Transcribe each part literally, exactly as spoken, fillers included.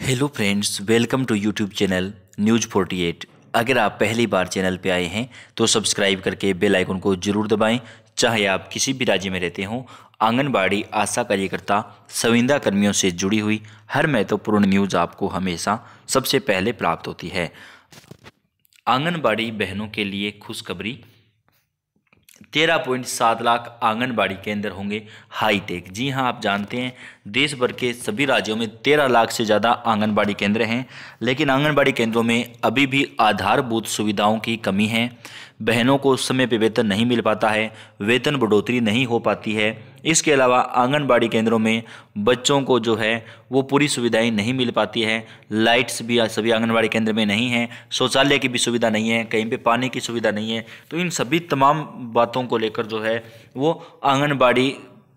Hello friends, welcome to YouTube channel news forty eight. अगर आप पहली बार चैनल पे आए हैं तो सब्सक्राइब करके बेल आइकन को ज़रूर दबाएं। चाहे आप किसी भी राज्य में रहते हों, आंगनबाड़ी आशा कार्यकर्ता संविदा कर्मियों से जुड़ी हुई हर महत्वपूर्ण न्यूज़ आपको हमेशा सबसे पहले प्राप्त होती है। आंगनबाड़ी बहनों के लिए खुशखबरी, तेरह पॉइंट सात लाख आंगनबाड़ी केंद्र होंगे हाईटेक। जी हां, आप जानते हैं देश भर के सभी राज्यों में तेरह लाख से ज़्यादा आंगनबाड़ी केंद्र हैं, लेकिन आंगनबाड़ी केंद्रों में अभी भी आधारभूत सुविधाओं की कमी है। बहनों को समय पे वेतन नहीं मिल पाता है, वेतन बढ़ोतरी नहीं हो पाती है। इसके अलावा आंगनबाड़ी केंद्रों में बच्चों को जो है वो पूरी सुविधाएं नहीं मिल पाती है। लाइट्स भी सभी आंगनबाड़ी केंद्र में नहीं है, शौचालय की भी सुविधा नहीं है, कहीं पे पानी की सुविधा नहीं है। तो इन सभी तमाम बातों को लेकर जो है वो आंगनबाड़ी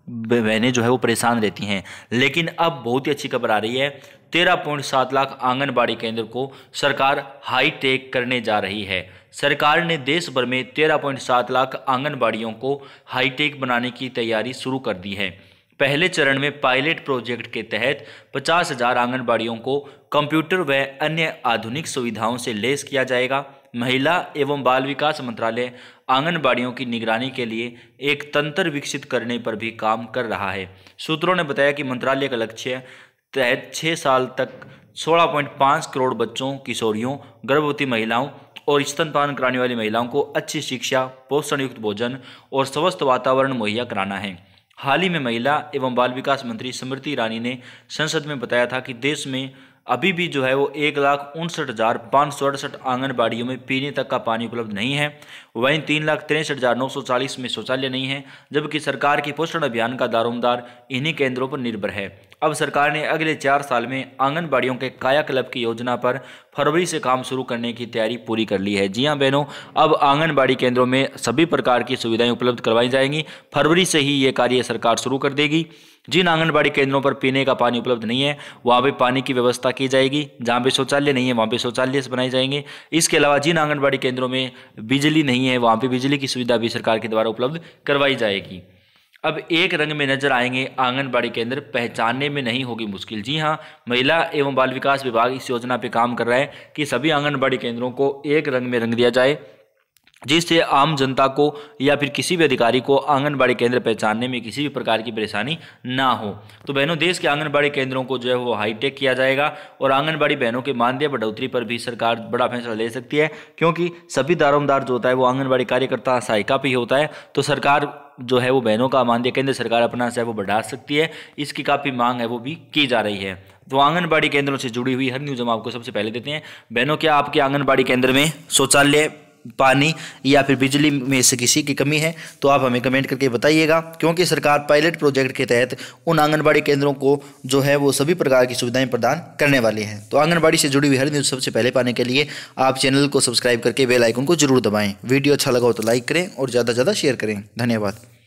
बहनें जो है वो परेशान रहती हैं। लेकिन अब बहुत ही अच्छी खबर आ रही है, तेरह पॉइंट सात लाख आंगनबाड़ी केंद्र को सरकार हाईटेक करने जा रही है। सरकार ने देश भर में तेरह पॉइंट सात लाख आंगनबाड़ियों को हाईटेक बनाने की तैयारी शुरू कर दी है। पहले चरण में पायलट प्रोजेक्ट के तहत पचास हजार आंगनबाड़ियों को कंप्यूटर व अन्य आधुनिक सुविधाओं से लैस किया जाएगा। महिला एवं बाल विकास मंत्रालय आंगनबाड़ियों की निगरानी के लिए एक तंत्र विकसित करने पर भी काम कर रहा है। सूत्रों ने बताया कि मंत्रालय का लक्ष्य तहत छः साल तक सोलह पॉइंट पाँच करोड़ बच्चों, किशोरियों, गर्भवती महिलाओं और स्तनपान कराने वाली महिलाओं को अच्छी शिक्षा, पोषण युक्त भोजन और स्वस्थ वातावरण मुहैया कराना है। हाल ही में महिला एवं बाल विकास मंत्री स्मृति ईरानी ने संसद में बताया था कि देश में अभी भी जो है वो एक लाख उनसठ हज़ार पाँच सौ अड़सठ आंगनबाड़ियों में पीने तक का पानी उपलब्ध नहीं है। वहीं तीन लाख तिरसठ हज़ार नौ सौ चालीस में शौचालय नहीं है, जबकि सरकार की पोषण अभियान का दारोमदार इन्हीं केंद्रों पर निर्भर है। अब सरकार ने अगले चार साल में आंगनबाड़ियों के कायाकल्प की योजना पर फरवरी से काम शुरू करने की तैयारी पूरी कर ली है। जी हां बहनों, अब आंगनबाड़ी केंद्रों में सभी प्रकार की सुविधाएं उपलब्ध करवाई जाएंगी। फरवरी से ही ये कार्य सरकार शुरू कर देगी। जिन आंगनबाड़ी केंद्रों पर पीने का पानी उपलब्ध नहीं है वहाँ पे पानी की व्यवस्था की जाएगी, जहाँ पे शौचालय नहीं है वहाँ पे शौचालय बनाए जाएंगे। इसके अलावा जिन आंगनबाड़ी केंद्रों में बिजली नहीं है वहाँ पे बिजली की सुविधा भी सरकार के द्वारा उपलब्ध करवाई जाएगी। अब एक रंग में नजर आएंगे आंगनबाड़ी केंद्र, पहचानने में नहीं होगी मुश्किल। जी हाँ, महिला एवं बाल विकास विभाग इस योजना पे काम कर रहा है कि सभी आंगनबाड़ी केंद्रों को एक रंग में रंग दिया जाए, जिससे आम जनता को या फिर किसी भी अधिकारी को आंगनबाड़ी केंद्र पहचानने में किसी भी प्रकार की परेशानी ना हो। तो बहनों, देश के आंगनबाड़ी केंद्रों को जो है वो हाईटेक किया जाएगा और आंगनबाड़ी बहनों के मानदेय बढ़ोतरी पर भी सरकार बड़ा फैसला ले सकती है, क्योंकि सभी दारोमदार जो होता है वो आंगनबाड़ी कार्यकर्ता सहायिका पे ही होता है। तो सरकार जो है वो बहनों का मानदेय केंद्र सरकार अपना से वो बढ़ा सकती है, इसकी काफ़ी मांग है वो भी की जा रही है। तो आंगनबाड़ी केंद्रों से जुड़ी हुई हर न्यूज़ हम आपको सबसे पहले देते हैं। बहनों, क्या आपके आंगनबाड़ी केंद्र में शौचालय, पानी या फिर बिजली में से किसी की कमी है तो आप हमें कमेंट करके बताइएगा, क्योंकि सरकार पायलट प्रोजेक्ट के तहत उन आंगनबाड़ी केंद्रों को जो है वो सभी प्रकार की सुविधाएं प्रदान करने वाली है। तो आंगनबाड़ी से जुड़ी हुई हर न्यूज़ सबसे पहले पाने के लिए आप चैनल को सब्सक्राइब करके बेल आइकन को जरूर दबाएं। वीडियो अच्छा लगा हो तो लाइक करें और ज़्यादा से ज़्यादा शेयर करें। धन्यवाद।